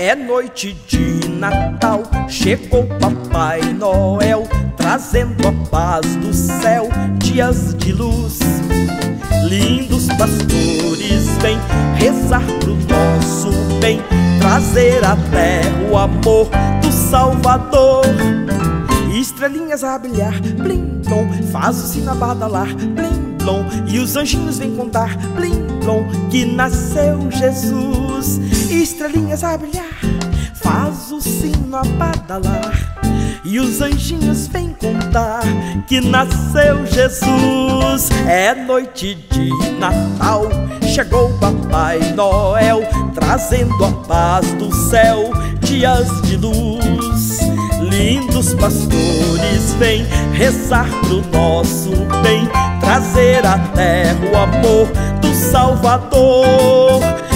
É noite de Natal, chegou Papai Noel, trazendo a paz do céu, dias de luz. Lindos pastores vêm rezar pro nosso bem, trazer à terra o amor do Salvador. Estrelinhas a brilhar, blim blom, faz o sino a badalar, blim blom, e os anjinhos vêm contar, blim blom, que nasceu Jesus. Estrelinhas a brilhar, faz o sino a badalar, e os anjinhos vêm contar que nasceu Jesus. É noite de Natal, chegou Papai Noel, trazendo a paz do céu, dias de luz. Lindos pastores vêm rezar pro nosso bem, trazer à terra o amor do Salvador.